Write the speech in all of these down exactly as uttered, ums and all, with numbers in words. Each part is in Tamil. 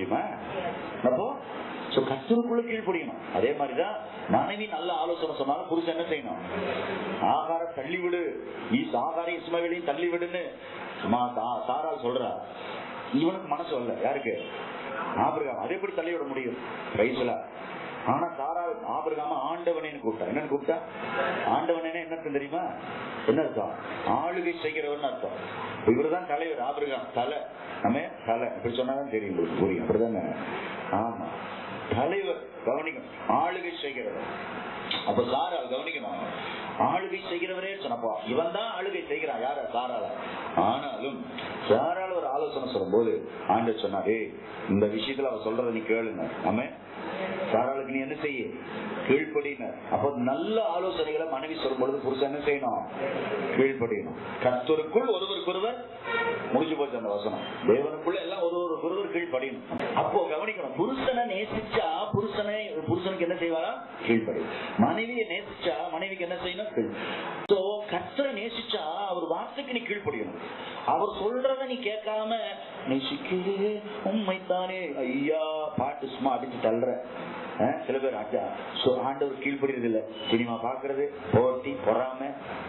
முடியுமா? அப்போ கர்த்தருக்குள்ள கீழ்ப்படியணும். அதே மாதிரிதான் மனைவி நல்ல ஆலோசனை சொன்னாலும் புருஷன் என்ன செய்யணும்? ஆகாரம் தள்ளிவிடு, நீ ஆகார இஸ்மவேலையும் தள்ளிவிடுன்னு சாரால் சொல்றா. இவனுக்கு மனசு வரல. யாருக்கு? ஆபிரகாம். அதே எப்படி தள்ளி விட முடியும்? ரைஸ்ல. ஆனா சாரா ஆபிரகாம ஆண்டவனேன்னு கூப்பிட்டா. என்னன்னு கூப்பிட்டா? ஆண்டவனே என்ன தெரியுமா? என்ன அர்த்தம்? ஆளுகை செய்கிறவன் அர்த்தம். இவருதான் தலைவர். ஆபிரகாம் தலை, நம்ம தலை. இப்படி சொன்னாதான் தெரியும், புரியும். அப்படிதானே? ஆமா, தலைவர். கவனிக்கணும், ஆளுகை செய்கிறவர். அப்ப சாரா கவனிக்கணும், ஆளுகை செய்கிறவரே சொன்னப்பா இவன் தான் ஆளுகை செய்கிறான். யார? சாரால. ஆனாலும் சாரால ஒரு ஆலோசனை சொல்லும் போது ஆண்டவர் சொன்னாரே, இந்த விஷயத்துல அவ சொல்றத நீ கேளுங்க. ஆமே, சாராளுக்கு நீ என்ன செய்ய? கீழ்ப்படினர். அப்போ நல்ல ஆலோசனைகளை மனைவி சொல்லும் பொழுது புருஷன் என்ன செய்யணும்? கீழ்ப்படியணும். கர்த்தருக்குள் ஒருவருக்கொருவர், முடிஞ்சு போச்சு அந்த வசனம். தேவனுக்குள்ள எல்லாம் ஒருவருக்கு ஒருவர் கீழ்ப்படியணும். அப்போ கவனிக்கணும், புருஷனை நேசிச்சா புருஷனை புருஷனுக்கு என்ன செய்வாரா? கீழ்ப்படி. மனைவியை நேசிச்சா மனைவிக்கு என்ன செய்யணும்? கர்த்தரை நேசிச்சா அவர் வார்த்தைக்கு நீ கீழ்ப்படியணும். அவர் சொல்றத நீ கேட்காம நேசிக்கிறே உண்மைத்தானே ஐயா பாட்டு சும்மா அடிச்சு தள்ளுற. சில பேர் ஆண்டவர் கீழ்படுறது இல்ல, சினிமா பாக்குறது, போட்டி, பொறாம.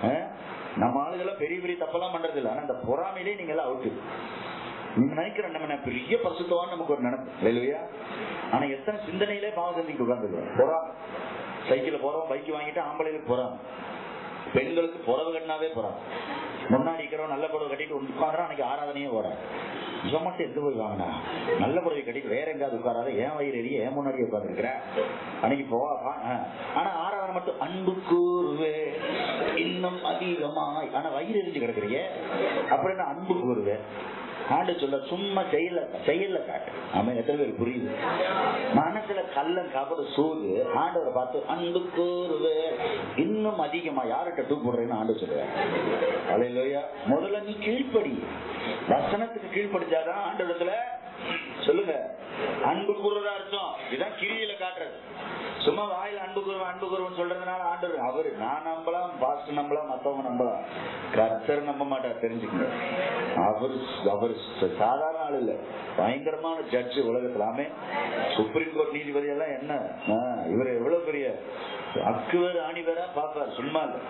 நம்ம ஆளுகெல்லாம் பெரிய பெரிய தப்பெல்லாம் பண்றது இல்ல, ஆனா அந்த பொறாமையிலே நீங்க எல்லாம் அவுட்டு. நீங்க நினைக்கிற நம்ம பெரிய பரிசுத்தவான்னு நமக்கு ஒரு நினைப்பு இல்லையா? ஆனா எத்தனை சிந்தனையிலே பாவம் செஞ்சுட்டு உட்கார்ந்து பொறாம. சைக்கிள் போறோம், பைக் வாங்கிட்டு ஆம்பளைகளுக்கு பொறாம, பெண்களுக்கு புறவு கட்டினாவே போறான். முன்னாடி இருக்கிறவன் நல்ல புடவை கட்டிட்டு உட்காந்துறான், அன்னைக்கு ஆராதனையே போறான். இவன் மட்டும் எந்த போய் வாங்கினா நல்ல புடவை கட்டிட்டு வேற எங்காவது உட்காராத, ஏன் வயிறு எரிய ஏன் முன்னாடி உட்கார்ந்து இருக்கிற அன்னைக்கு போவா. ஆனா ஆராதனை மட்டும் அன்பு கூறுவே இன்னும் அதிகமாய், ஆனா வயிறு எரிஞ்சு கிடக்குறீங்க. அப்புறம் என்ன அன்பு கூறுவேன்? ஆண்டு சொல்ல சும்மா செயல செயல்ல காட்டு. அவன் எத்தனை பேர் புரியுது? மனசுல கள்ளம் கபடு சூது ஆண்டவரை பார்த்து அன்பு கூறுவே இன்னும் அதிகமா. யார்கிட்ட டூ போடுறேன்னு ஆண்டு சொல்லுவேன். அல்லேலூயா. முதல்ல நீ கீழ்ப்படி, வசனத்துக்கு கீழ்ப்படிச்சாதான் ஆண்டவரத்துல சொல்லுங்க அன்பு கூறுறதா அர்த்தம். இதுதான் கிரியில காட்டுறது. சும்மா வாயில அன்பு கூறுவன் அன்பு கூறுவன் சொல்றதுனால ஆண்டவர் அவரு நான் நம்பலாம், பாஸ்ட் நம்பலாம், மத்தவங்க நம்பலாம், கர்த்தர் நம்ப மாட்டார். தெரிஞ்சுக்கங்க, அவர் அவர் சாதாரண ஆள் இல்ல, பயங்கரமான ஜட்ஜு உலகத்திலாமே. சுப்ரீம் கோர்ட் நீதிபதி எல்லாம் என்ன இவர் எவ்வளவு பெரிய அக்குவர் ஆணிவரா பாப்பார், சும்மா இல்ல.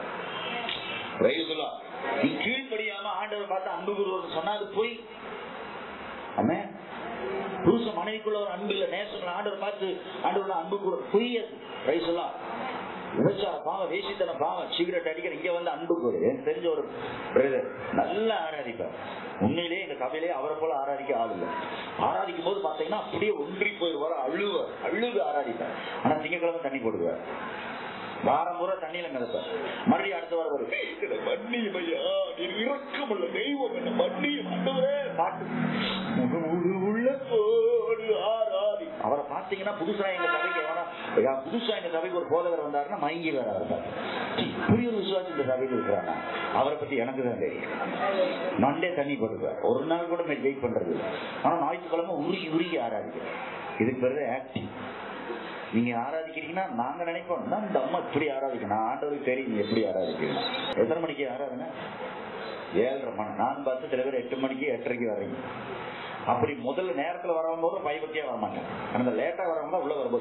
நீ கீழ்படியாம ஆண்டவர் பார்த்து அன்பு கூறுவது சொன்னா அது போய். ஆமே, புருஷ மனைவிக்குள்ள ஒரு அன்பு இல்ல, நேசம் ஆண்டவர் பார்த்து ஆண்டவர் அன்பு கூட பொய்ய ரைசெல்லாம் விபச்சார பாவம், வேசித்தன பாவம், சிகரெட் அடிக்கிற இங்க வந்து அன்பு கூறு. எனக்கு தெரிஞ்ச ஒரு பிரதர் நல்லா ஆராதிப்பார். உண்மையிலேயே எங்க சபையிலேயே அவரை போல ஆராதிக்க ஆள் இல்லை. ஆராதிக்கும் போது பாத்தீங்கன்னா அப்படியே ஒன்றி போயிடுவார், அழுவார், அழுது ஆராதிப்பார். ஆனா திங்கக்கிழமை தண்ணி போடுவார், வாரம் பூரா தண்ணியில மிதப்பார். மறுபடியும் அடுத்த வாரம் வரும், மன்னியும் ஐயா நீர் இரக்கமுள்ள தெய்வம் என்ன மன்னியும் ஆண்டவரே பாட்டு உள்ளத்தோடு ஆராதி. அவரை பாத்தீங்கன்னா புதுசா எங்க சபைக்கு எவனா புதுசா எங்க சபைக்கு ஒரு போதகர் வந்தாருன்னா மயங்கி வேற இருப்பார். இப்படி ஒரு விசுவாசி இந்த சபைக்கு இருக்கிறாங்க. அவரை பத்தி எனக்கு தான் தெரியும். மண்டே தண்ணி போட்டுக்குவார், ஒரு நாள் கூட வெயிட் பண்றது இல்லை. ஆனா ஞாயிற்றுக்கிழமை உருகி உருகி ஆராதிக்கிறேன். இதுக்கு பிறகு ஆக்டிங். நீங்க ஆராதிக்கிறீங்கன்னா நாங்க நினைப்போம் இந்த அம்மா இப்படி ஆராதிக்கணும், ஆண்டவருக்கு தெரியும் எப்படி ஆராதிக்கணும். எத்தனை மணிக்கு ஆராதனை? ஏழரை மணி. நான் பார்த்து சில பேர் எட்டு மணிக்கு எட்டரைக்கு வர்றீங்க. அப்படி முதல்ல நேரத்துல வரும்போது பயபக்தியா வரமாட்டேன். அந்த லேட்டா வரவங்க உள்ள வரும்போது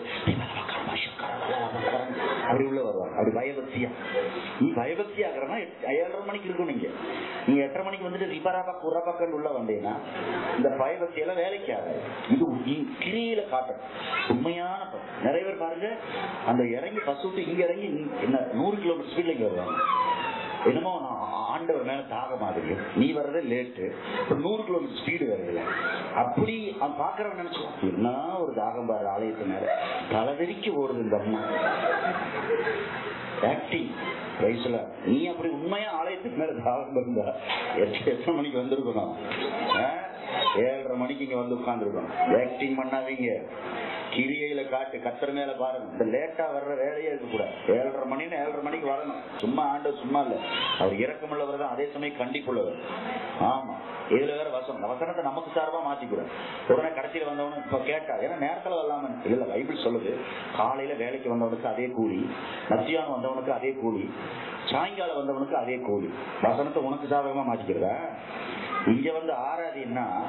அப்படி உள்ள வருவாங்க, அப்படி பயபக்தியா. நீ பயபக்தி ஆகிறனா ஏழரை மணிக்கு இருக்கும். நீங்க நீங்க எட்டரை மணிக்கு வந்துட்டு ரிபராபா குரபாக்கன் உள்ள வந்தீங்கன்னா இந்த பயபக்தி எல்லாம் வேலைக்கு ஆகாது. இது கிரியில காட்டும் உண்மையான. நிறைய பேர் பாருங்க, அந்த இறங்கி பஸ் விட்டு இங்க இறங்கி என்ன நூறு கிலோமீட்டர் ஸ்பீட்ல இங்க வருவாங்க. என்னமோ நான் ஆண்டவர் மேல தாக மாதிரி, நீ வர்றதே லேட்டு, நூறு கிலோமீட்டர் ஸ்பீடு வருது. அப்படி அவன் பாக்குறவன் நினைச்சுவான், என்ன ஒரு தாகம் பாரு ஆலயத்து மேல, தலைவெறிக்கு ஓடுது இந்த அம்மா ஆக்டிங் வயசுல. நீ அப்படி உண்மையா ஆலயத்துக்கு மேல தாகம் இருந்தா எட்டு எத்தனை மணிக்கு வந்திருக்கணும்? ஏழரை மணிக்கு இங்க வந்து உட்கார்ந்துருக்கணும். ஆக்டிங் பண்ணாதீங்க, கிரியையில காட்டு, கத்தர் மேல பாருங்க. இந்த லேட்டா வர்ற வேலையே இருக்க கூடாது. ஏழரை மணின்னு ஏழரை மணிக்கு வரணும். சும்மா ஆண்டவர் சும்மா இல்ல, அவர் இரக்கமுள்ளவர் தான், அதே சமயம் கண்டிப்புள்ளவர். ஆமா, இதுல வேற வசனம், வசனத்தை நமக்கு சார்பா மாத்திக்கூடாது. உடனே கடைசியில வந்தவனு இப்ப கேட்டா, ஏன்னா நேரத்துல வரலாம இல்ல, பைபிள் சொல்லுது காலையில வேலைக்கு வந்தவனுக்கு அதே கூலி, மத்தியானம் வந்தவனுக்கு அதே கூலி, சாயங்காலம் வந்தவனுக்கு அதே கூலி. வசனத்தை உனக்கு சாதகமா மாத்திக்கிறதா? இங்க வந்து ஆராதின்னா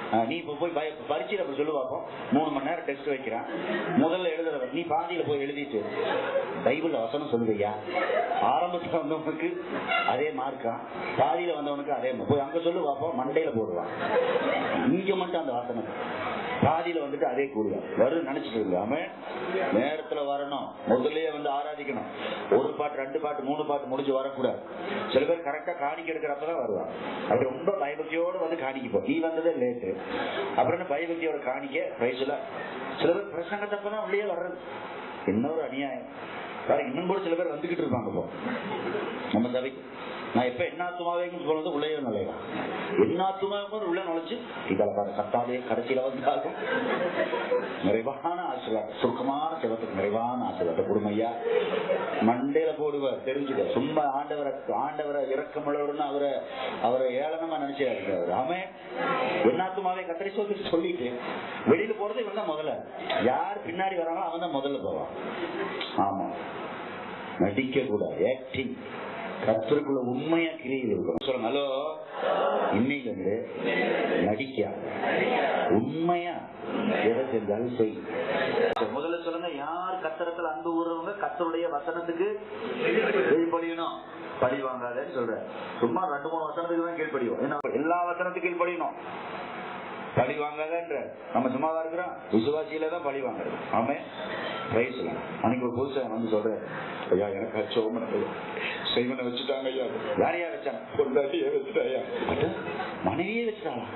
நீ இப்ப போய் பரீட்சையில அப்படி சொல்லு பார்ப்போம். மூணு மணி நேரம் டெஸ்ட் வைக்கிறான். முதல்ல எழுதுற நீ பாதியில போய் எழுதிட்டு பைபிள்ல வசனம் சொல்லுவையா, ஆரம்பத்துல வந்தவனுக்கு அதே மார்க்கா, பாதியில வந்தவனுக்கு அதே போய் அங்க சொல்லு பார்ப்போம். மண்டையில போடுவான். இங்க மட்டும் அந்த வசனம் பாதியில வந்துட்டு அதே கூடுவான். வரும் நினைச்சிட்டு இருக்காம நேரத்துல வரணும். முதல்லயே வந்து ஆராதிக்கணும். ஒரு பாட்டு ரெண்டு பாட்டு மூணு பாட்டு முடிஞ்சு வரக்கூடாது. சில பேர் கரெக்டா காணிக்க எடுக்கிறப்பதான் வருவான். அப்படி ரொம்ப பயபக்தியோட வந்து காணிக்கப்போம். நீ வந்ததே லேட்டு. அப்புறம் என்ன பயபக்தியோட காணிக்க பிரைஸ்ல. சில பேர் பிரசங்கத்தப்பதான் உள்ளே வர்றது. இன்னொரு அநியாயம் வேற. இன்னும் கூட சில பேர் வந்துகிட்டு இருப்பாங்க இப்போ நம்ம சபைக்கு. நான் எப்ப என்னாத்துமாவே சொல்றது உள்ளே நுழையலாம். என்னாத்துமாவே உள்ள நுழைச்சு இதால பாரு கத்தாலே கடைசியில வந்தாலும் நிறைவான ஆசீர்வாதம், சுருக்கமான செவத்துக்கு நிறைவான ஆசீர்வாதம் கொடுமையா மண்டையில போடுவார். தெரிஞ்சுக்க. சும்மா ஆண்டவரை ஆண்டவரை இரக்கமுள்ளவர்னு அவரை அவரை ஏளனமா நினைச்சே இருக்காரு. அவன் என்னாத்துமாவே கத்திரி சொல்லி சொல்லிட்டு வெளியில போறது இவன் தான் முதல்ல. யார் பின்னாடி வராங்களோ அவன் தான் முதல்ல போவான். ஆமா, நடிக்க கூட ஆக்டிங். கர்த்தருக்குள்ள உண்மையா கிரியில் இருக்கும். சொல்லுங்க. ஹலோ, இன்னைக்கு வந்து நடிக்காத, உண்மையா எதை செஞ்சாலும் செய். முதல்ல சொல்லுங்க, யார் கர்த்தரத்துல அன்பு கூறுறவங்க கர்த்தருடைய வசனத்துக்கு கீழ்ப்படியணும். பழி வாங்காதன்னு சொல்ற. சும்மா ரெண்டு மூணு வசனத்துக்கு தான் கீழ்ப்படியும். ஏன்னா எல்லா வசனத்துக்கு கீழ்ப்படியணும். பழி வாங்காதன்ற நம்ம சும்மாதான் இருக்கிறோம். விசுவாசியில தான் பழி வாங்குறது. ஆமே பிரைஸ். அன்னைக்கு ஒரு புதுசா வந்து சொல்றேன், ஐயா எனக்கு சோமன செய்வனை வச்சுட்டாங்க. ஐயா யார் யார் வச்சாங்க? பொண்டாட்டியே வச்சுட்டாயா? மனைவியே வச்சுட்டாங்களா?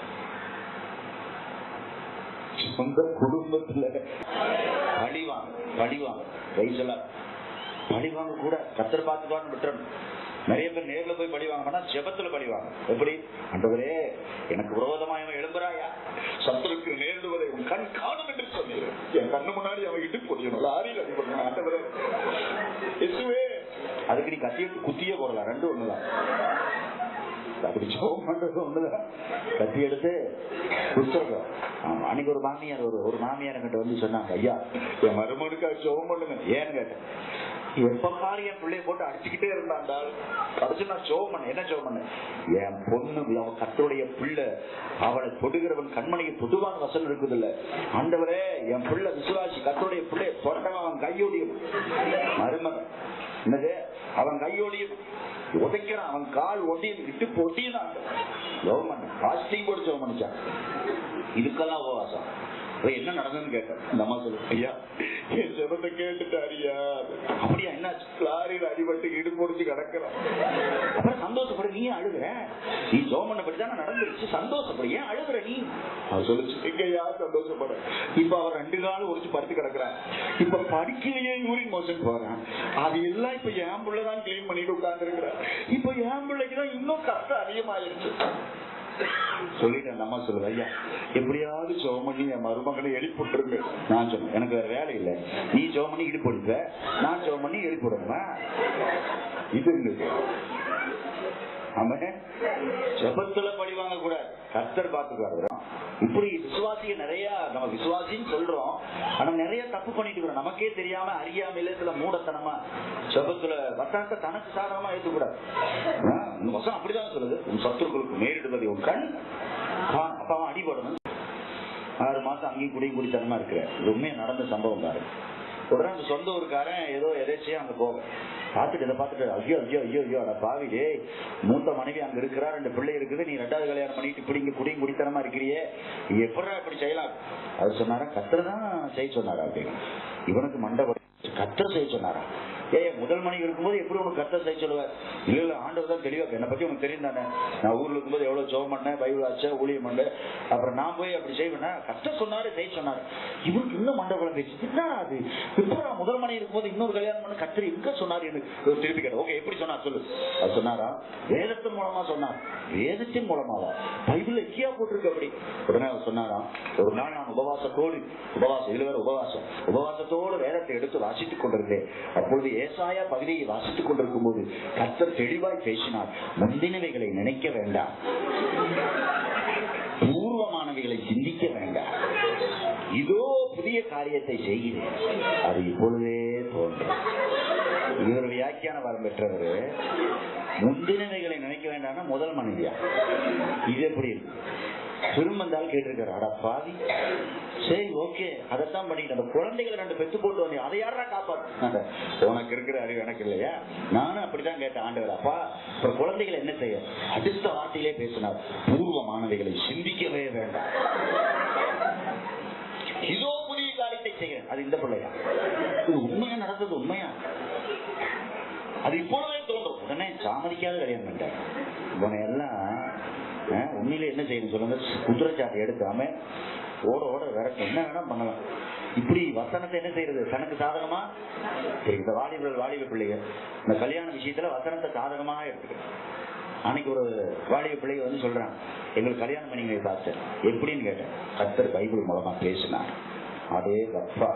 சொந்த குடும்பத்துல பழிவாங்க பழிவாங்க வயசுல பழிவாங்க கூட கத்தர் பார்த்துக்கான்னு விட்டுறணும். நிறைய பேர் நேர்ல போய் பழிவாங்கன்னா ஜெபத்துல பழிவாங்க. எப்படி? ஆண்டவரே எனக்கு விரோதமாக எழும்புறாயா, சத்துருக்கு நேரிடுவதை உன் கண் காணும் என்று சொன்னீர். என் கண்ணு முன்னாடி அவன் இட்டு போடணும், லாரியில் அடிப்படணும். ஆண்டவரே இயேசுவே, அதுக்கு நீ கத்தியெடுத்து குத்தியே போடலாம். ரெண்டு ஒண்ணுதான். அப்படி ஜெபம் பண்றது ஒண்ணுதான். கத்தி எடுத்து குத்துறோம். அன்னைக்கு ஒரு மாமியார் ஒரு ஒரு மாமியார் கிட்ட வந்து சொன்னாங்க, ஐயா என் மருமனுக்கு ஜெபம் பண்ணுங்க. ஏன்னு கேட்டேன். எப்ப பாரு என் பிள்ளைய போட்டு அடிச்சுக்கிட்டே இருந்தாண்டால் கடைசி நான் ஜெபம் பண்ண. என்ன ஜெபம் பண்ண? என் பொண்ணு அவன் கர்த்தருடைய பிள்ளை, அவளை தொடுகிறவன் கண்மணிக்கு தொடுவான் வசனம் இருக்குது இல்ல. ஆண்டவரே என் பிள்ளை விசுவாசி, கர்த்தருடைய பிள்ளைய தொட்டவன் அவன் கையோடியும் மருமகன் என்னது அவன் கையோடியும் உதைக்கிறான், அவன் கால் ஒட்டியும் விட்டு பொட்டியும் ஜெபம் பண்ண. பாஸ்டிங் போட்டு ஜெபம் பண்ணிச்சான். இதுக்கெல்லாம் உபவாசம். என்ன நடந்ததுன்னு கேட்டேன். இந்த அம்மா சொல்லு, ஐயா என் ஜெபத்தை கேட்டுட்டாரியா. அப்படியா? என்ன? லாரியில் அடிபட்டு இடு முடிச்சு கிடக்குறான். அப்புறம் சந்தோஷப்படு. நீ அழுகுற? நீ ஜெபம் பண்ணபடிதானே நடந்துருச்சு, சந்தோஷப்படு. ஏன் அழுகுற நீ? அவர் சொல்லுச்சு, எங்க யார் சந்தோஷப்பட? இப்ப அவர் ரெண்டு காலம் உரிச்சு படுத்து கிடக்குறான். இப்ப படிக்கலையே யூரின் மோஷன் போறான். அது எல்லாம் இப்ப என் பிள்ளைதான் கிளீன் பண்ணிட்டு உட்கார்ந்து இருக்கிறான். இப்ப என் பிள்ளைக்குதான் இன்னும் கஷ்டம் அதிகமாயிருச்சு சொல்லிட்டேன். அம்மா சொல்லுது, ஐயா எப்படியாவது ஜெபம் பண்ணி என் மருமகனை எழுப்பிட்டுருங்க. நான் சொன்னேன், எனக்கு வேற வேலை இல்லை. நீ ஜெபம் பண்ணி இடுப்படுத்த, நான் ஜெபம் பண்ணி எழுப்பிடுமா? இது இருக்கு. ஆமா, ஜெபத்துல பழி வாங்க கூடாது. கர்த்தர் பார்த்துக்குவாரு. இப்படி விசுவாசிய நிறைய நம்ம விசுவாசின்னு சொல்றோம், ஆனா நிறைய தப்பு பண்ணிட்டு இருக்கிறோம். நமக்கே தெரியாம அறியாமையில சில மூடத்தனமா ஜெபத்துல வசனத்தை தனக்கு சாதகமா ஏற்றுக்கூடாது. வசனம் அப்படிதான் சொல்லுது, உன் சத்துருக்களுக்கு நேரிடுவதை உன் கண் அப்ப அவன் அடிபடணும். ஆறு மாசம் அங்கேயும் குடியும் குடித்தனமா இருக்கிற உண்மையா நடந்த சம்பவம் பாரு. உடனே அந்த சொந்த ஊருக்காரன் ஏதோ எதாச்சியா அங்க போக பார்த்துட்டு இதை பார்த்துட்டு, ஐயோ ஐயோ ஐயோ ஐயோ அட பாவிலே, மூத்த மனைவி அங்க இருக்கிறா, ரெண்டு பிள்ளை இருக்குது, நீ ரெண்டாவது கல்யாணம் பண்ணிட்டு இப்படி இங்க குடியும் குடித்தனமா இருக்கிறியே, எப்படா இப்படி செய்யலாம்? அது சொன்னாரா, கர்த்தர் தான் செய்ய சொன்னாரா அப்படின்னு. இவனுக்கு மண்டை கர்த்தர் செய்ய சொன்னாரா? ஏ முதல் மணிக்கு இருக்கும்போது எப்படி உனக்கு கர்த்தர் செய்ய சொல்லுவார்? இல்ல இல்ல ஆண்டவர் தான் தெளிவா, என்னை பத்தி உனக்கு தெரியும் தானே, நான் ஊர்ல இருக்கும்போது எவ்வளவு ஜெபம் பண்ணேன், பைபிள் ஆச்ச ஊழியம் பண்ண, அப்புறம் நான் போய் அப்படி செய்வேன்னா கர்த்தர் சொன்னாரு செய்ய சொன்னாரு. இவருக்கு இன்னும் மண்டை குழம்பு பேச்சு. என்ன அது இப்ப நான் முதல் மணி இருக்கும்போது இன்னொரு கல்யாணம் பண்ண கர்த்தர் எங்க சொன்னாரு எனக்கு திருப்பி கேட்ட. ஓகே எப்படி சொன்னார் சொல்லு. அது சொன்னாரா? வேதத்தின் மூலமா சொன்னார். வேதத்தின் மூலமாவா? பைபிள் எங்கேயா போட்டிருக்கு அப்படி? உடனே அவர் சொன்னாராம், ஒரு நாள் நான் உபவாசத்தோடு உபவாசம் இதுல வேற உபவாசம் உபவாசத்தோடு வேதத்தை எடுத்து வாசித்துக் கொண்டிருந்தேன். அப்பொழுது ஏசாயா பகுதியை வாசித்துக் கொண்டிருக்கும் போது கர்த்தர் தெளிவாய் பேசினார், முந்தினவைகளை நினைக்க வேண்டாம், பூர்வமானவைகளை சிந்திக்க வேண்டாம், இதோ புதிய காரியத்தை செய்கிறேன், அது இப்பொழுதே தோன்றும். இவர் வியாக்கியான வரம் பெற்றவர். முந்தினவைகளை நினைக்க வேண்டாம்னா முதல் மனைவியா? இது எப்படி இருக்கு? திரும்ப இருந்தாலும் கேட்டிருக்காரு, அட பாவி, சரி ஓகே அதைத்தான் பண்ணிட்டு அந்த குழந்தைகளை ரெண்டு பெத்து போட்டு வந்தேன், அதை யாரா காப்பாத்து? உனக்கு இருக்கிற அறிவு எனக்கு இல்லையா? நானும் அப்படித்தான் கேட்டேன் ஆண்டவர். அப்பா இப்ப குழந்தைகளை என்ன செய்ய? அடுத்த வார்த்தையிலே பேசினார், பூர்வமானவைகளை சிந்திக்கவே வேண்டாம், இதோ புதிய காரியத்தை செய்ய. அது இந்த பிள்ளையா? இது உண்மையா நடந்தது? உண்மையா? அது இப்பொழுதே தோன்றும். உடனே சாமதிக்காத கல்யாணம் பண்ணிட்டார். இவனை எல்லாம் உண்மையில என்ன செய்யணும் சொல்லுங்க? குதிரைச்சாட்டை எடுக்காம ஓட ஓட விரட்டு, என்ன வேணா பண்ணலாம். இப்படி வசனத்தை என்ன செய்யறது? தனக்கு சாதகமா இந்த வாலிபர்கள் வாலிப பிள்ளைகள் இந்த கல்யாண விஷயத்துல வசனத்தை சாதகமா எடுத்துக்கிறேன். அன்னைக்கு ஒரு வாலிப பிள்ளைங்க வந்து சொல்றான், எங்களுக்கு கல்யாணம் பண்ணி பாஸ்டர் எப்படின்னு கேட்டேன். கர்த்தர் பைபிள் மூலமா பேசினார். அதே தப்பா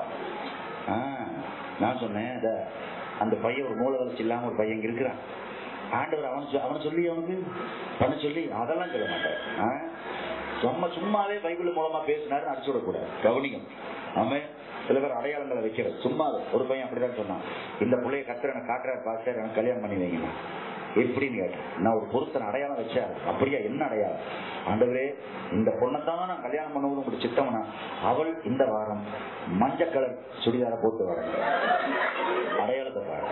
நான் சொன்னேன், அந்த பையன் ஒரு மூல வளர்ச்சி இல்லாம ஒரு பையன் இருக்கிறான், ஆண்டவர் அவன் அவனை சொல்லி அவனுக்கு பண்ண சொல்லி அதெல்லாம் சொல்ல மாட்டார். நம்ம சும்மாவே பைபிள் மூலமா பேசினாரு அடிச்சு விடக்கூடாது, கவனிக்கும். ஆமா, சில பேர் அடையாளங்களை வைக்கிறது சும்மா. ஒரு பையன் அப்படிதான் சொன்னான், இந்த பிள்ளைய கர்த்தர் எனக்கு காட்டுறாரு பாஸ்டர், எனக்கு கல்யாணம் பண்ணி வைங்க. எப்படின்னு கேட்டேன். நான் ஒரு பொருத்தனை அடையாளம் வச்சாரு. அப்படியா? என்ன அடையாளம்? ஆண்டவரே இந்த பொண்ணத்தான் நான் கல்யாணம் பண்ணுவது உங்களுக்கு சித்தம்னா, அவள் இந்த வாரம் மஞ்சள் கலர் சுடிதார போட்டு வர அடையாளத்தை பாரு.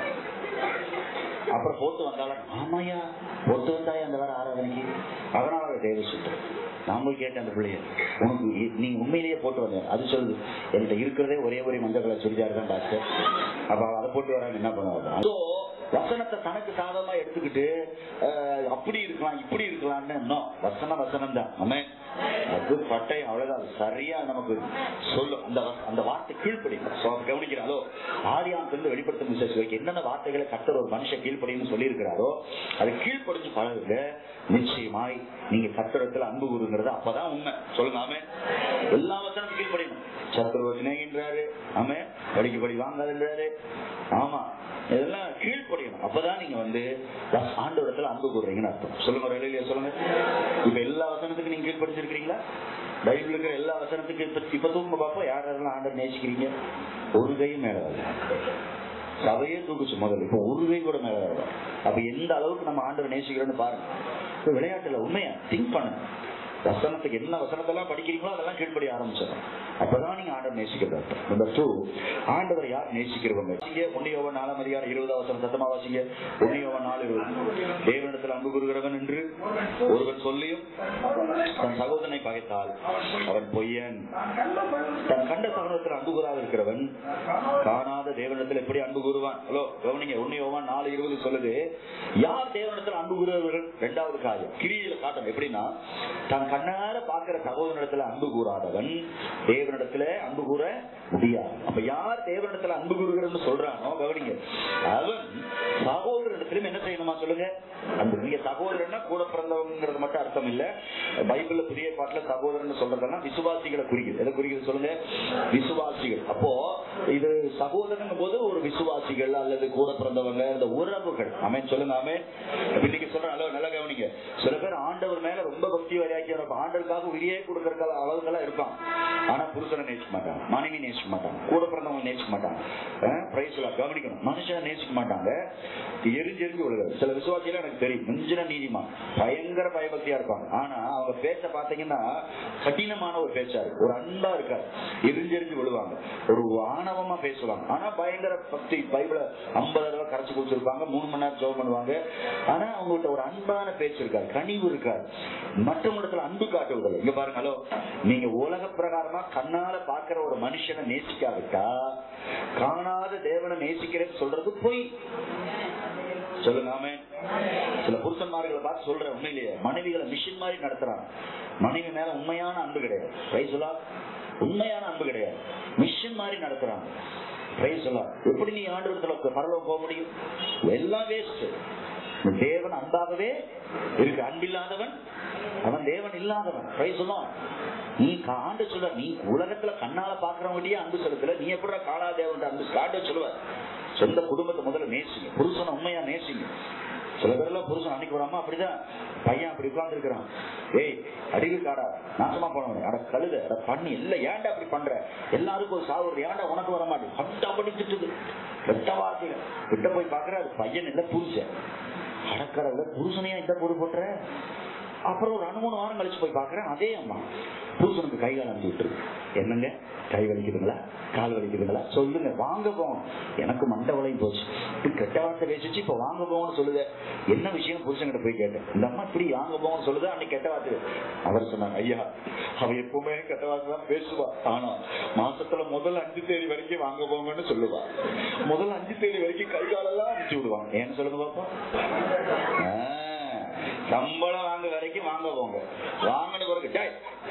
அப்புறம் போட்டு வந்தாலும் ஆமாயா போட்டு வந்தாயா அந்த வாரம் ஆராதனைக்கு, அதனால தேவை சுத்தம். நான் போய் கேட்டேன் அந்த பிள்ளைய, உனக்கு நீங்க உண்மையிலேயே போட்டு வந்தேன்? அது சொல்லுது, என்கிட்ட இருக்கிறதே ஒரே ஒரே மஞ்சள் கலர் சுடிதார் தான் டாக்டர். அப்ப அதை போட்டு வராங்க என்ன பண்ணுவாங்க? வசனத்தை தனக்கு சாதமா எடுத்துக்கிட்டு அப்படி இருக்கலாம் இப்படி இருக்கலாம்னு வசனம் வசனம் தான். அது பட்டை அவ்வளவுதான், சரியா நமக்கு சொல்லும். அந்த அந்த வார்த்தை கீழ்ப்படியும் கவனிக்கிறாரோ, ஆதியாமத்திலிருந்து வெளிப்படுத்தும் விசேஷம் என்னென்ன வார்த்தைகளை கர்த்தர் ஒரு மனுஷன் கீழ்ப்படியும் சொல்லி இருக்கிறாரோ அதை கீழ்ப்படிஞ்சு பழகுங்க. நிச்சயமாய் நீங்க கர்த்தரிடத்துல அன்பு கூறுங்கிறது அப்பதான் உண்மை. சொல்லுங்க ஆமே. எல்லா வசனமும் கீழ்ப்படியும். சத்துருவ சிநேகின்றாரு, ஆமே, படிக்கப்படி வாங்காதுன்றாரு, ஆமா, இதெல்லாம் கீழ்ப்படியணும். அப்பதான் நீங்க வந்து ஆண்டவரிடத்துல அன்பு கூறுறீங்கன்னு அர்த்தம். சொல்லுங்க இல்லையா? சொல்லுங்க. இப்ப எல்லா வசனத்துக்கும் நீங்க கீழ்ப்படிச்சிருக்கீங்களா? பைபிள் இருக்கிற எல்லா வசனத்துக்கு இப்ப இப்ப தூங்க பாப்போம், யார் யாரெல்லாம் ஆண்டவர் நேசிக்கிறீங்க? ஒரு கையும் மேல வரல, சபையே தூக்குச்சு முதல்ல, இப்ப ஒரு கை கூட மேல வரல. அப்ப எந்த அளவுக்கு நம்ம ஆண்டவர் நேசிக்கிறோம்னு பாருங்க. இப்ப விளையாட்டுல உண்மையா திங்க் பண்ணுங்க. வசனத்துக்கு என்ன வசனத்தெல்லாம் படிக்கிறீங்களோ அதெல்லாம் கீழ்படி ஆரம்பிச்சிடும். அப்பதான் நீங்க ஆண்டவர் நேசிக்கிறது. நம்பர் டூ, ஆண்டவர் யார் நேசிக்கிறவங்க? ஒன்னியோவன் நாலாம் அதிகாரம் இருபதாம் வசனம் சத்தமா வாசிங்க. ஒன்னியோவன் நாலு இருபது. தேவனிடத்தில் அன்பு கூறுகிறவன் என்று ஒருவன் சொல்லியும் தன் சகோதரனை பகைத்தால் அவன் பொய்யன். தன் கண்ட சகோதரத்தில் அன்பு கூறாது இருக்கிறவன் காணாத தேவனிடத்தில் எப்படி அன்பு கூறுவான்? ஹலோ கவனிங்க. ஒன்னியோவன் நாலு இருபது சொல்லுது, யார் தேவனிடத்தில் அன்பு கூறுகிறவர்கள்? இரண்டாவது காரியம் கிரியில காட்டும். எப்படின்னா, தன் கண்ணார பாக்குற சகோதரனிடத்துல அன்பு கூறாதவன் தேவனிடத்துல அன்பு கூற முடியாது. அப்ப யார் தேவனிடத்துல அன்பு கூறுகிறன்னு சொல்றானோ கவனிங்க, அவன் சகோதரனிடத்திலும் என்ன செய்யணுமா சொல்லுங்க? அன்பு. நீங்க சகோதரன்னா கூட பிறந்தவங்கிறது மட்டும் அர்த்தம் இல்ல. பைபிள்ல புதிய பாட்டுல சகோதரன் சொல்றதெல்லாம் விசுவாசிகளை குறிக்குது. எதை குறிக்குது சொல்லுங்க? விசுவாசிகள். அப்போ இது சகோதரன் போது ஒரு விசுவாசிகள் அல்லது கூட பிறந்தவங்க, இந்த உறவுகள். ஆமே சொல்லுங்க. ஆமே. இன்னைக்கு சொல்றேன், நல்லா கவனிங்க. சில பேர் ஆண்டவர் மேல ரொம்ப பக்தி வரையாக்கி ஆண்டவருக்காக உயிரியே கொடுக்கற அளவுகளா இருப்பான். ஆனா புருஷனை நேசிக்க மாட்டாங்க, மனைவி நேசிக்க மாட்டாங்க, கூட பிறந்தவங்க நேசிக்க மாட்டாங்க. கவனிக்கணும், மனுஷனை நேசிக்க மாட்டாங்க, எரிஞ்சு எரிஞ்சு விழுகிறது. சில விசுவாசிகள் எனக்கு தெரியும், மிஞ்சின நீதிமா பயங்கர பயபக்தியா இருப்பாங்க. ஆனா அவங்க பேச்ச பாத்தீங்கன்னா கடினமான ஒரு பேச்சா இருக்கு, ஒரு அன்பா இருக்காது, எரிஞ்சு எரிஞ்சு விழுவாங்க, ஒரு ஆணவமா பேசுவாங்க. ஆனா பயங்கர பக்தி, பைபிள ஐம்பது தடவை கரைச்சு குடிச்சிருப்பாங்க, மூணு மணி நேரம் ஜெபம் பண்ணுவாங்க. ஆனா அவங்கள்ட்ட ஒரு அன்பான பேச்சு இருக்காது, கனிவு இருக்காது, மற்றவங்களிடத்துல அன்பு காட்டுவதில்லை. இங்க பாருங்க, ஹலோ, நீங்க உலக பிரகாரமா கண்ணால பாக்குற ஒரு மனுஷனை நேசிக்காவிட்டா காணாத தேவனை நேசிக்கிறேன்னு சொல்றது பொய். சொல்லுங்க ஆமே. சில புருஷன்மார்களை பார்த்து சொல்ற, உண்மையிலேயே மனைவிகளை மிஷின் மாதிரி நடத்துறாங்க. மனைவி மேல உண்மையான அன்பு கிடையாது. பிரைஸ் சொல்லா, உண்மையான அன்பு கிடையாது, மிஷின் மாதிரி நடத்துறாங்க. பிரைஸ் சொல்லா. எப்படி நீ ஆண்டவரத்துல பரலோகம் போக முடியும்? எல்லாம் வேஸ்ட். தேவன் அன்பாகவே இருக்கு, அன்பில்லாதவன் அவன் தேவன் இல்லாதவன். பிரைஸ் சொல்லா. நீ ஆண்டு சொல்ல, நீ உலகத்துல கண்ணால பாக்குறவங்ககிட்டயே அன்பு செலுத்தல, நீ எப்படி காணா தேவன் அன்பு காட்ட சொல்லுவ? சொந்த குடும்பத்தை முதல்ல நேசிங்க, புருஷனை உண்மையா நேசிங்க. சில பேர்லாம் புருஷன் அன்னைக்கு ஒரு அம்மா அப்படிதான், பையன் அப்படி உட்கார்ந்து இருக்கிறான், ஏய் அறிவு காடா நாசமா போனவனே, அட கழுத, அட பண்ணி இல்ல, ஏன்டா அப்படி பண்ற, எல்லாருக்கும் ஒரு சாவு, ஏன்டா உனக்கு வர மாட்டேன், பட்டா படி திட்டுது, வெட்ட வார்த்தையில கிட்ட போய் பாக்குற, அது பையன் இல்ல புருஷன். அடக்கடவுல புருஷனையா இந்த பொறு போட்டுற? அப்புறம் ஒரு ரெண்டு மூணு வாரம் கழிச்சு போய் பாக்குறேன், அதே அம்மா புருஷனுக்கு கை கால் அனுப்பி விட்டுருக்கு. என்னங்க கை வலிக்குதுங்களா, கால் வலிக்குதுங்களா, சொல்லுங்க வாங்க போவோம். எனக்கு மண்டை வளையும் போச்சு, கெட்ட வார்த்தை பேசிச்சு, இப்ப வாங்க போவோம்னு சொல்லுது. என்ன விஷயம் புருஷன்கிட்ட போய் கேட்டேன். இந்த அம்மா இப்படி வாங்க போவோம்னு சொல்லுது, அன்னைக்கு கெட்ட வார்த்தை. அவர் சொன்னாங்க, ஐயா அவ எப்பவுமே கெட்ட வார்த்தை தான் பேசுவா, ஆனா மாசத்துல முதல் அஞ்சு தேதி வரைக்கும் வாங்க போங்கன்னு சொல்லுவா, முதல் அஞ்சு தேதி வரைக்கும் கை காலெல்லாம் அனுப்பிச்சு விடுவாங்க. ஏன்னு சொல்லுங்க பாப்பா. சம்பளம் வாங்க வரைக்கும் வாங்க போங்க, வாங்கின பிறகு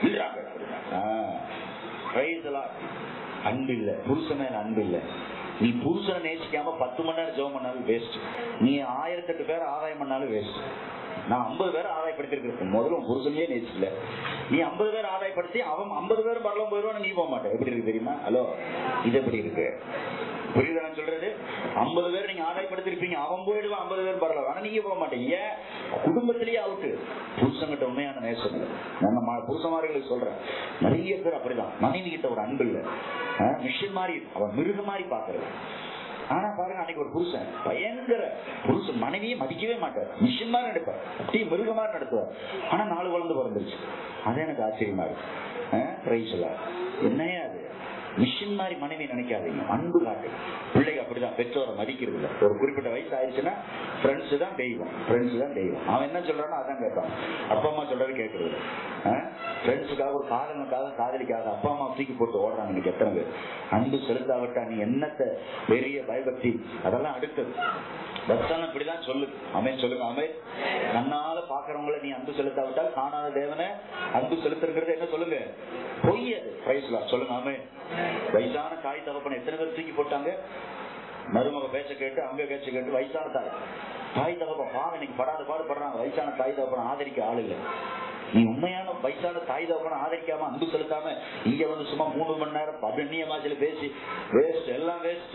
அன்பு இல்ல, புருஷன் மேல அன்பு இல்ல. நீ புருஷனை நேசிக்காம பத்து மணி நேரம் ஜெபம் பண்ணாலும் வேஸ்ட். நீ ஆயிரத்தி எட்டு பேர் ஆதாயம் பண்ணாலும் வேஸ்ட். நான் ஐம்பது பேர் ஆதாயப்படுத்திருக்கேன், முதல்ல புருஷனையே நேசிக்கல. நீ ஐம்பது பேர் ஆதாயப்படுத்தி அவன் ஐம்பது பேர் பரலம் போயிடுவான்னு நீ போக மாட்டேன். எப்படி இருக்கு தெரியுமா? ஹலோ, இது எப்படி இருக்கு? புரியுதா நான் சொல்றது? ஐம்பது பேர் நீங்க ஆதாயப்படுத்திருப்பீங்க, அவன் போயிடுவான் ஐம்பது பேர் பரலாம், ஆனா நீங்க போக மாட்டீங்க. குடும்பத்திலேயே அவுட்டு. புருஷங்கிட்ட உண்மையான நேசம் இல்லை. நான் புருஷமார்களுக்கு சொல்றேன், நிறைய பேர் அப்படிதான். மனைவி கிட்ட ஒரு அன்பு இல்லை, மிஷின் மாதிரி அவன் மிருக மாதிரி பாக்குறது. ஆனா பாருங்க, அன்னைக்கு ஒரு புருஷன் பயங்கர புருஷன் மனைவியை மதிக்கவே மாட்டார், மிஷின் மாதிரி நடப்பார், அப்படியே மிருக மாதிரி நடத்துவார். ஆனா நாலு குழந்தை பிறந்துருச்சு. அது எனக்கு ஆச்சரியமா இருக்கு. என்னையா அது? மிஷின் மாதிரி மனைவி நினைக்காதீங்க, அன்பு காட்டு. பிள்ளைங்க அப்படிதான், பெற்றோரை மதிக்கிறது இல்லை. ஒரு குறிப்பிட்ட வயசு ஆயிடுச்சுன்னா ஃப்ரெண்ட்ஸ் தான் தெய்வம், ஃப்ரெண்ட்ஸ் தான் தெய்வம். அவன் என்ன சொல்றானோ அதான் கேட்பான், அப்பா அம்மா சொல்றது கேட்கறது. ஃப்ரெண்ட்ஸுக்காக ஒரு காதலுக்காக காதலிக்காக அப்பா அம்மா தூக்கி போட்டு ஓடுறாங்க இன்னைக்கு எத்தனை பேர். அன்பு செலுத்தாவிட்டா நீ என்னத்த பெரிய பயபக்தி, அதெல்லாம் அடுத்தது. பஸ்தான இப்படிதான் சொல்லு, அமேன் சொல்லுங்க, அமேன். நன்னால பாக்குறவங்களை நீ அன்பு செலுத்தாவிட்டால் காணாத தேவனை அன்பு செலுத்துறது என்ன சொல்லுங்க? பொய் அது. சொல்லுங்க, அமேன். வயசான தாய் தகப்பனை எத்தனை பேர் தூக்கி போட்டாங்க? மருமக பேச்ச கேட்டு அங்க பேச்ச கேட்டு வயசான தாய் தாய் தகப்பன் பாவம் இன்னைக்கு படாத பாடு படுறாங்க. வயசான தாய் தகப்பனை ஆதரிக்க ஆளு இல்லை. நீ உண்மையான வயசான தாய் தகப்பனை ஆதரிக்காம அன்பு செலுத்தாம இங்க வந்து சும்மா மூணு மணி நேரம் பதினெண்ணிய மாசில பேசி வேஸ்ட், எல்லாம் வேஸ்ட்.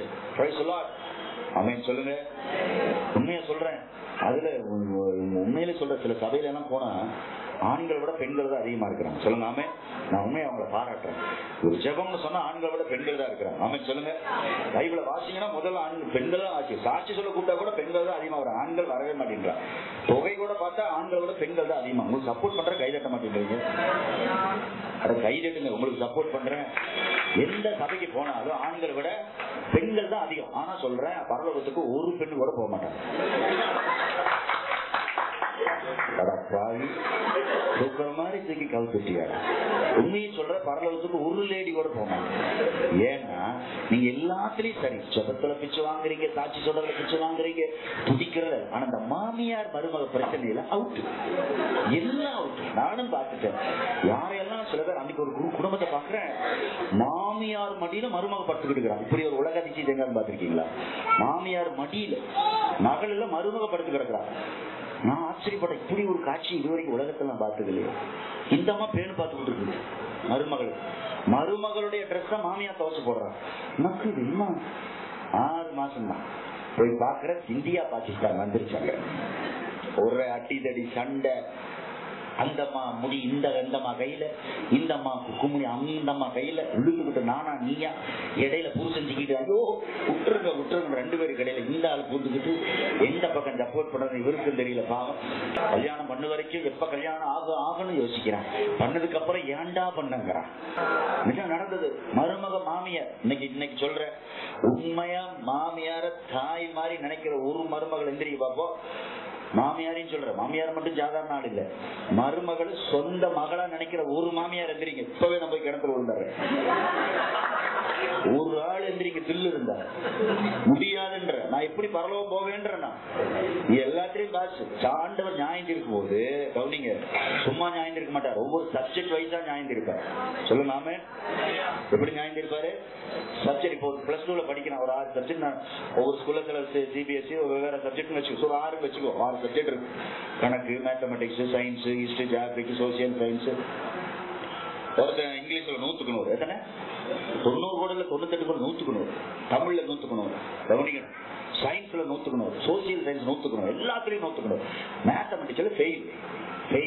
அமேன் சொல்லுங்க. உண்மையா சொல்றேன். அதுல உண்மையில சொல்ற சில சபையில எல்லாம் போனா ஆண்களை விட பெண்கள் தான் அதிகமா இருக்கிறாங்க. சொல்லுங்க ஆமே. நான் உண்மையை அவங்களை பாராட்டுறேன். ஒரு ஜெபம்னு சொன்னா ஆண்களை விட பெண்கள் தான் இருக்கிறாங்க. ஆமே சொல்லுங்க. பைபிளை வாசிங்கன்னா முதல்ல ஆண் பெண்கள் தான் ஆச்சு. சாட்சி சொல்ல கூப்பிட்டா கூட பெண்கள் தான் அதிகமா வரும், ஆண்கள் வரவே மாட்டேங்கிறாங்க. தொகை கூட பார்த்தா ஆண்களை விட பெண்கள் தான் அதிகமா. உங்களுக்கு சப்போர்ட் பண்ற கைதட்ட மாட்டேங்கிறீங்க. அதை கைதட்டுங்க, உங்களுக்கு சப்போர்ட் பண்றேன். எந்த சபைக்கு போனாலும் ஆண்களை விட பெண்கள் தான் அதிகம். ஆனா சொல்றேன், பரலோகத்துக்கு ஒரு பெண்ணு கூட போக மாட்டாங்க. மாதிரி தூக்கி கவுத்திட்டியாடா. உண்மையை சொல்ற, பரலோகத்துக்கு ஒரு லேடி கூட போனாங்க. ஏன்னா நீங்க எல்லாத்துலயும் சரி, ஜபத்துல பிச்சு வாங்குறீங்க, சாட்சி சொல்றதுல பிச்சு வாங்குறீங்க, துடிக்கிறத. ஆனா இந்த மாமியார் மருமக பிரச்சனையில அவுட், எல்லாம் அவுட். நானும் பார்த்துட்டேன். யாரையெல்லாம் சில பேர் அன்னைக்கு ஒரு குடும்பத்தை பாக்குறேன், மாமியார் மடியில மருமக படுத்துக்கிட்டு இருக்கிறாங்க. இப்படி ஒரு உலக அதிர்ச்சி எங்கான்னு பாத்திருக்கீங்களா? மாமியார் மடியில மகளில மருமக படுத்து கிடக்குறாங்க. நான் ஆச்சரியப்பட்ட, இப்படி ஒரு காட்சி இதுவரைக்கும் உலகத்துல நான் பார்த்தது இல்லையா. இந்த அம்மா பேணு பார்த்துக்கிட்டு இருக்கு. மருமகள் மருமகளுடைய ட்ரெஸ் மாமியா துவச்சு போடுறான். எனக்கு இது இன்னும் ஆறு மாசம் தான். போய் பாக்குற, இந்தியா பாகிஸ்தான் வந்துருச்சாங்க. ஒரு அடி தடி சண்டை. அந்தம்மா முடி இந்த அந்தம்மா கையில, இந்த அம்மா குமுடி அந்தம்மா கையில, இழுத்துக்கிட்டு நானா நீயா இடையில புருஷஞ்சிக்கிட்டு, ஐயோ விட்டுருங்க விட்டுருங்க ரெண்டு பேருக்கு இடையில இந்த ஆள் பூந்துக்கிட்டு எந்த பக்கம் சப்போர்ட் பண்றது இவருக்கும் தெரியல. பாவம். கல்யாணம் பண்ணு வரைக்கும் எப்ப கல்யாணம் ஆகும் ஆகும்னு யோசிக்கிறான். பண்ணதுக்கு அப்புறம் ஏண்டா பண்ணுங்கிறான். நடந்தது. மருமக மாமியார் இன்னைக்கு இன்னைக்கு சொல்ற உண்மையா மாமியார தாய் மாதிரி நினைக்கிற ஒரு மருமகள் எந்திரிக்க பாப்போம். மாமியாரையும் சொல்ற, மாமியார் மட்டும் சாதாரண ஆள் இல்ல, மருமகள் சொந்த மகளா நினைக்கிற ஒரு மாமியார் எந்திரிங்க. இப்பவே நம்ம போய் கிணத்துல விழுந்தாரு. ஒரு ஆள் எந்திரிங்க தில்லு இருந்தா முடியாதுன்ற. நான் எப்படி பரலோகம் போவேன்றா? எல்லாத்திலையும் காசு. ஆண்டவர் நியாயம் இருக்கும் போது கவுனிங்க, சும்மா நியாயம் இருக்க மாட்டார். ஒவ்வொரு சப்ஜெக்ட் வைஸா நியாயம் இருப்பார். சொல்லுங்க ஆமே. எப்படி நியாயம் இருப்பாரு? சப்ஜெக்ட் இப்போ பிளஸ் டூல படிக்கிறேன், ஒரு ஆறு சப்ஜெக்ட். நான் ஒவ்வொரு ஸ்கூல்ல சிபிஎஸ்சி வேற சப்ஜெக்ட் வச்சுக்கோ, ஒரு ஆறு வச்சுக்கோ. ஆறு சப்ஜெக்ட் இருக்கு. கணக்கு, mathematics, science, history, geography, social science. ஒருத்தன் இங்கிலீஷ்ல நூத்துக்கு நூறு. எத்தனை? தொண்ணூறு கூட இல்ல, தொண்ணூத்தெட்டு கூட நூத்துக்கு நூறு. தமிழ்ல நூத்துக்கு நூறு. கவனிக்கணும். சயின்ஸ்ல நூத்துக்கு நூறு, சோசியல் சயின்ஸ் நூத்துக்கு நூறு, எல்லாத்துலயும் நூத்துக்கு நூறு. மேத்தமெட்டிக்ஸ்ல ஃபெயில் ஃபெயில்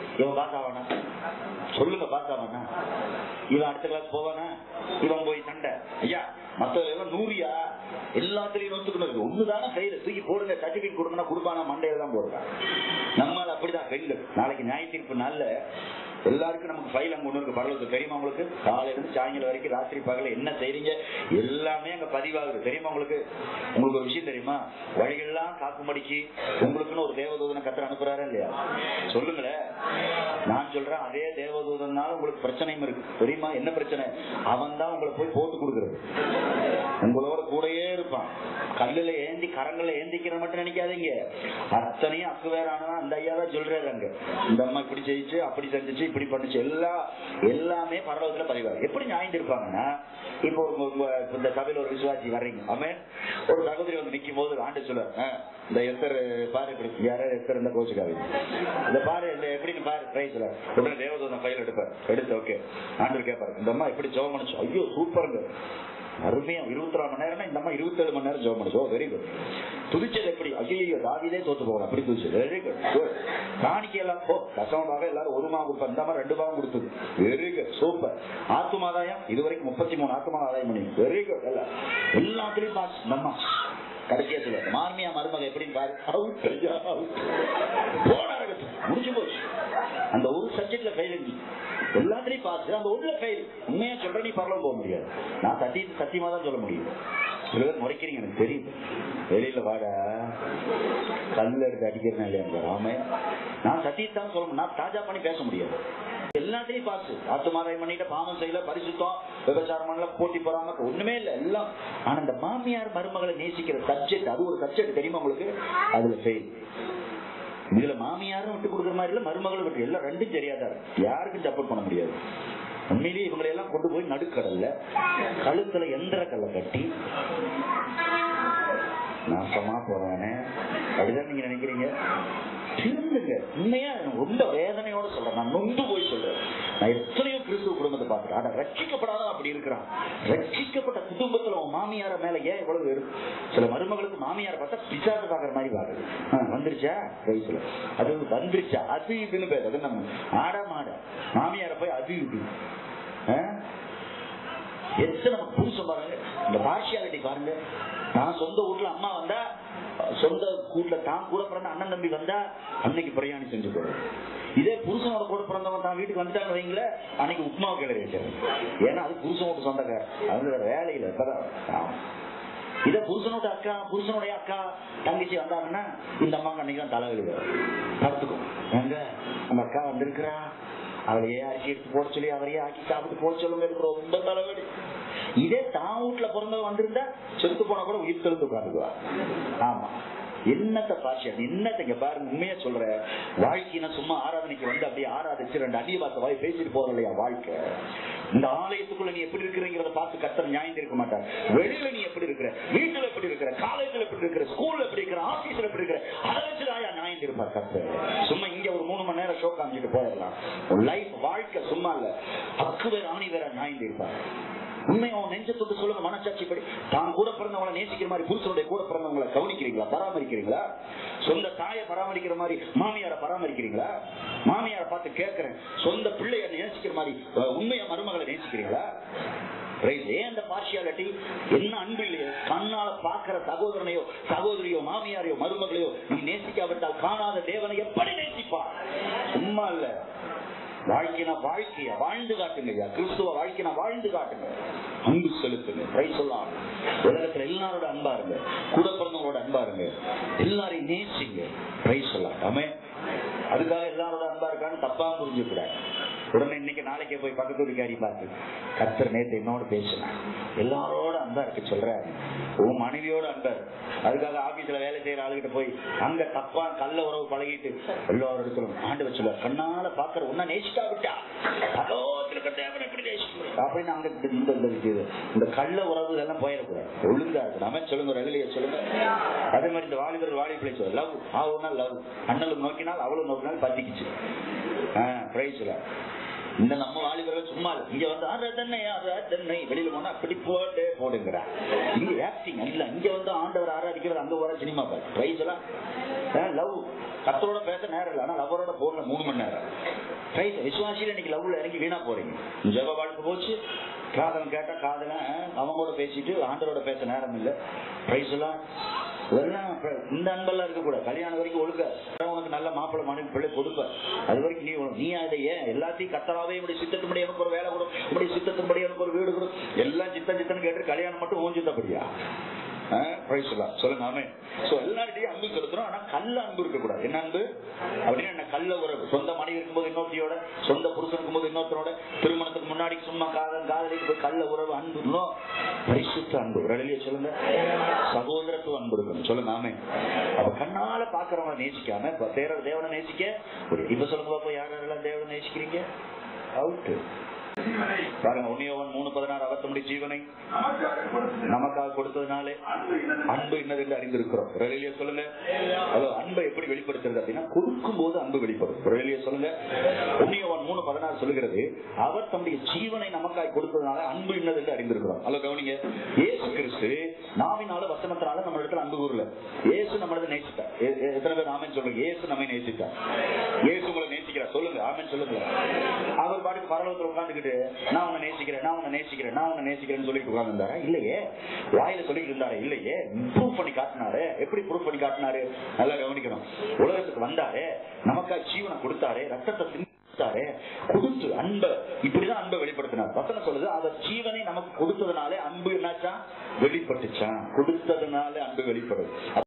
இவன் பாஸ் ஆவானா? சொல்லுங்க, பாஸ் ஆவானா? இவன் அடுத்த கிளாஸ் போவானா? இவன் போய் சண்டை, ஐயா மத்த நூறியா எல்லாத்திலையும் நோத்துக்கணும், ஒண்ணுதானே ஃபெயில், தூக்கி போடுங்க, சர்டிபிகேட் கொடுக்கணும், கொடுப்பானா மண்டையில தான் போடுறான். நம்மளால அப்படிதான் ஃபெயில். நாளைக்கு நியாய தீர்ப்பு நாள்ல எல்லாருக்கும் நமக்கு ஃபைல் அங்க ஒண்ணு இருக்கு பரவாயில்ல, தெரியுமா உங்களுக்கு? காலையில இருந்து சாயங்காலம் வரைக்கும் ராத்திரி பகல என்ன செய்றீங்க எல்லாமே அங்க பதிவாகுது, தெரியுமா உங்களுக்கு? உங்களுக்கு ஒரு விஷயம் தெரியுமா? வழிகள்லாம் காக்கும்படிக்கு உங்களுக்குன்னு ஒரு தேவதூதனை கர்த்தர் அனுப்புறாரா இல்லையா? சொல்லுங்களேன். நான் சொல்றேன், அதே தேவதூதனால உங்களுக்கு பிரச்சனையும் இருக்கு, தெரியுமா? என்ன பிரச்சனை? அவன் தான் உங்களை போய் போட்டு கொடுக்கறது, உங்களோட கூடயே இருப்பான். கல்லுல ஏந்தி கரங்களை ஏந்திக்கிற மட்டும் நினைக்காதீங்க, அத்தனையும் அக்கு வேற ஆனதான் அந்த ஐயா தான் சொல்றாரு. அங்க இந்த அம்மா இப்படி செய்யிச்சு, அப்படி செஞ்சிச்சு, இப்படி பண்ணுச்சு, எல்லா எல்லாமே பரலோகத்துல பதிவாரு. எப்படி ஞாயிந்து இருப்பாங்கன்னா, இப்போ இந்த சபையில ஒரு விசுவாசி வர்றீங்க, ஆமே, ஒரு சகோதரி வந்து நிக்கும் போது ஆண்டு சொல்ல, இந்த எத்தர் பாரு, இப்படி யாராவது எத்தர் இந்த கோச்சுக்காது, இந்த பாரு இந்த எப்படின்னு பாரு, ட்ரை சொல்ல உடனே தேவதூதன் ஃபைல் எடுப்பார். எடுத்து ஓகே ஆண்டு கேட்பாரு, இந்த அம்மா எப்படி ஜெபம் பண்ணுச்சு, ஐயோ சூப்பருங்க, அருமையா, இருபத்தி நாலு மணி நேரம் இந்த அம்மா இருபத்தி ஏழு மணி நேரம் ஜெபம் பண்ணுச்சு, வெரி குட். துதிச்சது எப்படி, ஐயோ தாவீதே தோத்து போகலாம், அப்படி துதிச்சு, வெரி குட் குட். காணிக்கை எல்லாம் போ தசமமாக எல்லாரும் ஒரு மாதம் கொடுப்பா, இந்த மாதிரி ரெண்டு பாகம் கொடுத்தது, வெரி குட் சூப்பர். ஆத்துமாதாயம் இதுவரைக்கும் முப்பத்தி மூணு ஆத்துமா ஆதாயம் பண்ணி, வெரி குட். எல்லாம் எல்லாத்துலயும் பாஸ். நம்ம கடைசியா சொல்ல மார்மியா மருமக எப்படின்னு பாரு, அவுட் ஐயா அவுட், முடிஞ்சு போச்சு. அந்த ஒரு சப்ஜெக்ட்ல ஃபெயில், எல்லாத்துலயும் பாஸ், அந்த ஒண்ணுல ஃபெயில். உண்மையா சொல்ற, நீ பரவாயில்ல போக முடியாது. நான் சத்தி சத்தியமா தான் சொல்ல முடியும். சில பேர் முறைக்கிறீங்க, எனக்கு தெரியுது. வெளியில வாடா கல்ல எடுத்து அடிக்கிறேன் இல்லையா ராமே, நான் சத்தியத்தான் சொல்ல முடியும், நான் தாஜா பண்ணி பேச முடியாது. எல்லாத்தையும் பாஸ். ஆத்துமாதாயம் பண்ணிட்டு பாவம் செய்யல, பரிசுத்தம், விபச்சாரம் பண்ணல, போட்டி போறாம ஒண்ணுமே இல்ல எல்லாம். ஆனா இந்த மாமியார் மருமகளை நேசிக்கிற சப்ஜெக்ட், அது ஒரு சப்ஜெக்ட் தெரியுமா உங்களுக்கு? அதுல ஃபெயில். இதுல மாமியாரும் விட்டு கொடுக்குற மாதிரி இல்ல, மருமகளும் விட்டு, எல்லாம் ரெண்டும் தெரியாதா, யாருக்கும் சப்போர்ட் பண்ண முடியாது. உண்மையிலேயே இவங்களை எல்லாம் கொண்டு போய் நடுக்கடல்ல கழுத்துல எந்திர கல்லை கட்டி நாசமா போறானே, அப்படிதான் நீங்க நினைக்கிறீங்க? திருந்துங்க. உண்மையா ரொம்ப வேதனையோட சொல்றேன், நான் நொந்து போய் சொல்றேன். நான் எத்தனையோ கிறிஸ்துவ குடும்பத்தை பார்க்கிறேன், ஆனா ரட்சிக்கப்படாத அப்படி இருக்கிறான். ரட்சிக்கப்பட்ட குடும்பத்துல உன் மாமியார மேல ஏன் எவ்வளவு இருக்கு? சில மருமகளுக்கு மாமியார பார்த்தா பிசாசு பாக்குற மாதிரி பாக்குது. வந்துருச்சா வயசுல அது வந்துருச்சா அது இதுன்னு பேர், அது நம்ம ஆட மாட மாமியார போய் அது இது. எத்தனை புருஷன் பாருங்க, இந்த பார்ஷியாலிட்டி பாருங்க. நான் சொந்த வீட்டுல அம்மா வந்தா, சொந்த வீட்டுல தான் கூட பிறந்த அண்ணன் தம்பி வந்தா அன்னைக்கு பிரயாணி செஞ்சு போறேன். இதே புருஷனோட கூட பிறந்தவங்க தான் வீட்டுக்கு வந்துட்டாங்க வைங்களேன், அன்னைக்கு உப்மாவை கிளறி வச்சாரு. ஏன்னா அது புருஷனோட சொந்தக்கார, அது வேற வேலையில இப்பதான். இத புருஷனோட அக்கா, புருஷனுடைய அக்கா தங்கச்சி வந்தாங்கன்னா இந்த அம்மாங்க அன்னைக்கு தான் தலைவலி படுத்துக்கும். எங்க நம்ம அக்கா வந்திருக்கிறா, அவரையே அரிசி எடுத்து போட சொல்லி அவரையே ஆக்கி சாப்பிட்டு போட சொல்லுங்க, ரொம்ப தலைவலி. இதே தான் வீட்டுல பிறந்தவங்க வந்திருந்தா செத்து போனா கூட உயிர் தெளிந்து உட்காந்துக்குவா. ஆமா, என்னத்த பாஷா, என்னத்த பாருங்க. உண்மையா சொல்ற, வாழ்க்கைனா சும்மா ஆராதனைக்கு வந்து அப்படியே ஆராதிச்சு ரெண்டு அந்நிய பாச வாய் பேசிட்டு போற இல்லையா வாழ்க்கை. இந்த ஆலயத்துக்குள்ள நீ எப்படி இருக்கிறீங்கிறத பார்த்து கர்த்தர் நியாயம் இருக்க மாட்டார். வெளியில நீ எப்படி இருக்கிற, வீட்டுல எப்படி இருக்கிற, காலேஜ்ல எப்படி இருக்கிற, ஸ்கூல்ல எப்படி இருக்கிற, ஆபீஸ்ல எப்படி இருக்கிற, அதை வச்சுதான் நியாயம் இருப்பார் கர்த்தர். சும்மா இங்க ஒரு மூணு மணி நேரம் ஷோ காமிச்சிட்டு போயிடலாம். லைஃப் வாழ்க்கை சும்மா இல்ல, அக்கு வேற ஆணி வேற நியாயம் இருப்பார். உண்மையை நெஞ்சத்தோடு சொல்லுங்க, மனசாட்சிப்படி. தான் கூட பிறந்தவங்களை நேசிக்கிற மாதிரி புருஷனுடைய கூட பிறந்தவங்களை கவனிக்கிறீங்களா, பராமரிக்கிறீங்களா? சொந்த தாயை பராமரிக்கிற மாதிரி மாமியாரை பராமரிக்கிறீங்களா? மாமியாரை பார்த்து கேட்கிறேன், சொந்த பிள்ளைய நேசிக்கிற மாதிரி உண்மையா மருமகளை நேசிக்கிறீங்களா? ஏன் அந்த பார்ஷியாலிட்டி? என்ன அன்பு இல்லையோ, கண்ணால பாக்குற சகோதரனையோ சகோதரியோ மாமியாரையோ மருமகளையோ நீ நேசிக்காவிட்டால் காணாத தேவனை எப்படி நேசிப்பா? சும்மா இல்ல. வாழ்க்கைனா வாழ்க்கைய வாழ்ந்து காட்டுங்க, கிறிஸ்துவ வாழ்க்கைனா வாழ்ந்து காட்டுங்க, அன்பு செலுத்துங்க. சொல்லலாம், உலகத்துல எல்லாரோட அன்பா இருங்க, கூட பிறந்தவங்களோட அன்பா இருங்க, எல்லாரையும் நேசிங்க. சொல்லலாம், அதுக்காக எல்லாரோட அன்பா இருக்கான்னு தப்பா புரிஞ்சுக்கூடாது. உடனே இன்னைக்கு நாளைக்கே போய் பக்கத்து வீட்டுக்காரி பார்த்து, கர்த்தர் நேத்து என்னோட பேசினேன், எல்லாரோட அன்பா இருக்க சொல்ற, உன் மனைவியோட அன்பர். அதுக்காக ஆபீஸ்ல வேலை செய்யற ஆளுகிட்ட போய் அங்க தப்பா கள்ள உறவு பழகிட்டு எல்லாரும் எடுக்கணும். ஆண்டு வச்சுல கண்ணால பாக்குற உன்ன நேசிட்டா விட்டா அப்படின்னு அங்க இந்த கள்ள உறவு இதெல்லாம் போயிடக்கூடாது, ஒழுங்கா இருக்கு. நம்ம சொல்லுங்க, ரெகுலையா சொல்லுங்க. அதே மாதிரி இந்த வாலிபர் வாலிபலை சொல்ல லவ் ஆகுனா லவ், அண்ணலும் நோக்கினால் அவளும் நோக்கினால் பத்திக்குச்சு. ஆஹ் பிரைஸ்ல இந்த நம்ம வாலிபர்கள் சும்மா இங்க வந்து ஆராதனை ஆராதனை வெளியில போனா அப்படி போட்டு போடுங்கிற இங்க ஆக்டிங் இல்ல. இங்க வந்து ஆண்டவர் ஆராதிக்கிறது அங்க வர சினிமா பாரு பிரைஸ் எல்லாம் லவ் கத்தரோட பேச நேரம் இல்லை. ஆனா லவரோட போன்ல மூணு மணி நேரம் பிரைஸ். விசுவாசியில இன்னைக்கு லவ்ல இறங்கி வீணா போறீங்க. ஜெப வாழ்க்கை போச்சு, காதலன் கேட்டா காதலன் அவங்களோட பேசிட்டு ஆண்டரோட பேச நேரம் இல்லை. பிரைஸ் எல்லாம் இதெல்லாம் இந்த அன்பெல்லாம் இருக்க கூட. கல்யாணம் வரைக்கும் ஒழுக்க உனக்கு நல்ல மாப்பிள்ளை மனைவி பிள்ளை கொடுப்ப. அது வரைக்கும் நீ நீ அதை ஏன் எல்லாத்தையும் கத்தராவே இப்படி சித்தத்தின்படி எனக்கு ஒரு வேலை கொடு, இப்படி சித்தத்தின்படி எனக்கு ஒரு வீடு கொடு, எல்லாம் சித்த சித்தன்னு கேட்டு கல்யாணம் மட்டும் ஊஞ்சித்தபடியா சொல்லுங்க. ஆமென். எல்லார்டையும் அன்பு செலுத்துறோம். ஆனா கல்ல அன்பு இருக்க கூடாது. என்ன அன்பு அப்படின்னு என்ன கல்ல உறவு. சொந்த மனைவி இருக்கும்போது இன்னொருத்தியோட, சொந்த புருஷன் இருக்கும்போது இன்னொருத்தரோட, திருமணத்துக்கு முன்னாடி சும்மா காதல் காதலிக்கு போய் கல்ல உறவு அன்பு இன்னும் பரிசுத்த அன்பு. ரெடியா சொல்லுங்க. சகோதரத்துவ அன்பு இருக்கணும். சொல்லுங்க. ஆமென். அப்ப கண்ணால பாக்குறவங்க நேசிக்காம தேர தேவனை நேசிக்க. இப்ப சொல்லுங்க பாப்பா, யார் யாரெல்லாம் தேவனை நேசிக்கிறீங்க? அவுட் பாருங்க. ஒன்னியோவன் மூணு பதினாறு அவத்தமுடி ஜீவனை நமக்காக கொடுத்ததுனாலே அன்பு என்னது என்று அறிந்திருக்கிறோம். ரெலியா சொல்லுங்க. அதோ அன்பை எப்படி வெளிப்படுத்துறது அப்படின்னா கொடுக்கும் போது அன்பு வெளிப்படும். ரெலியா சொல்லுங்க. ஒன்னியோவன் மூணு பதினாறு சொல்லுகிறது, அவர் தம்முடைய ஜீவனை நமக்காக கொடுத்ததுனால அன்பு என்னது என்று அறிந்திருக்கிறோம். அல்ல கவனிங்க. இயேசு கிறிஸ்து நாவினால வசனத்தினால நம்ம இடத்துல அன்பு கூறல. இயேசு நம்மளது நேசித்தார். எத்தனை பேர் ஆமென் சொல்லுங்க. இயேசு நம்மை நேசித்தார். இயேசு உங்களை நேசிக்கிறார். சொல்லுங்க. ஆமென் சொல்லுங்க. அவர் பாட்டுக்கு பரலோகத்தில் உட்கார்ந்துக்கிட்டு நான் உன்னை நேசிக்கிறேன், நான் உன்னை நேசிக்கிறேன், நான் உன்னை நேசிக்கிறேன்னு சொல்லிட்டு உட்கார்ந்தாரா? இல்லையே. வாயில சொல்லிட்டு இருந்தாரு? இல்லையே. ப்ரூஃப் பண்ணி காட்டினாரு. எப்படி ப்ரூஃப் பண்ணி காட்டினாரு? நல்லா கவனிக்கணும். உலகத்துக்கு வந்தாரு, நமக்கா ஜீவனை கொடுத்தாரு, ரத்தத்தை சிந்தாரு, கொடுத்து அன்பை இப்படிதான் அன்பை வெளிப்படுத்தினார். வசனம் சொல்லுது, அவர் ஜீவனை நமக்கு கொடுத்ததுனால அன்பு என்னாச்சா வெளிப்பட்டுச்சான். கொடுத்ததுனால அன்பு வெளிப்படும்.